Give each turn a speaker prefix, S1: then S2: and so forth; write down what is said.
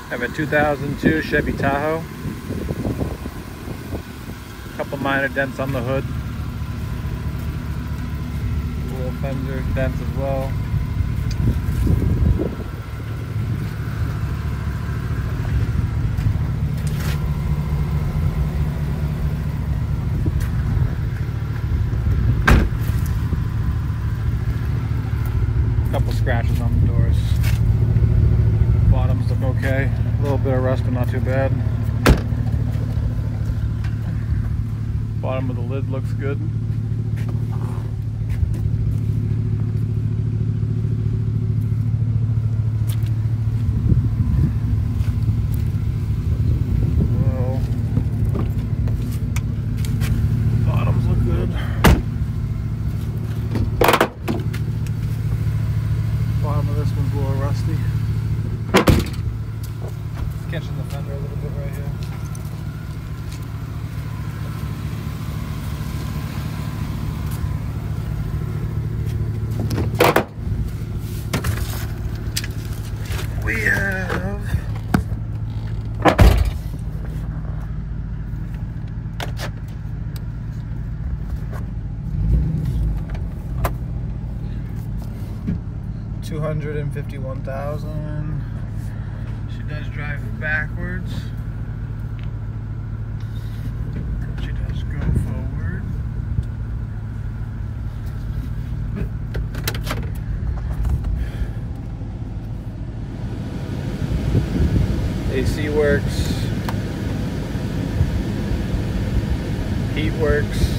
S1: I have a 2002 Chevy Tahoe. A couple minor dents on the hood. Little fender dents as well. Couple scratches on the doors. Bottoms look okay. A little bit of rust, but not too bad. Bottom of the lid looks good. Well, bottoms look good. Bottom of this one's a little rusty. It's catching the fender a little bit right here. We have $251,000. She does drive backwards. She does go forward. AC works. Heat works.